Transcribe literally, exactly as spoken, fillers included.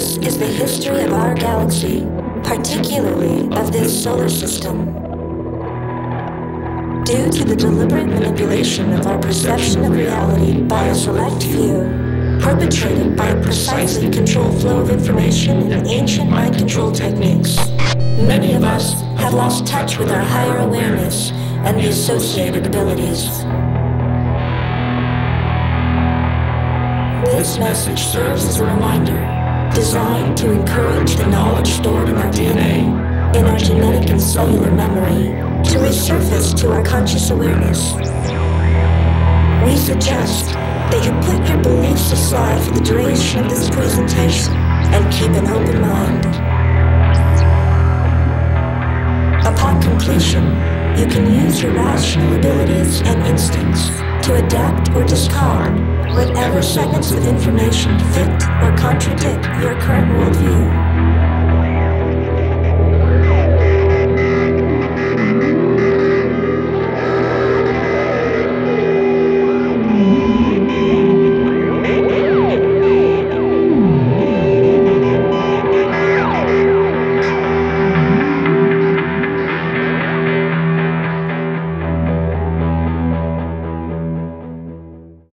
This is the history of our galaxy, particularly of this solar system. Due to the deliberate manipulation of our perception of reality by a select few, perpetrated by a precisely controlled flow of information and ancient mind control techniques, many of us have lost touch with our higher awareness and the associated abilities. This message serves as a reminder, designed to encourage the knowledge stored in our D N A, in our genetic and cellular memory, to resurface to our conscious awareness. We suggest that you put your beliefs aside for the duration of this presentation and keep an open mind. Upon completion, you can use your rational abilities and instincts to adapt or discard whatever segments of information fit or contradict your current worldview.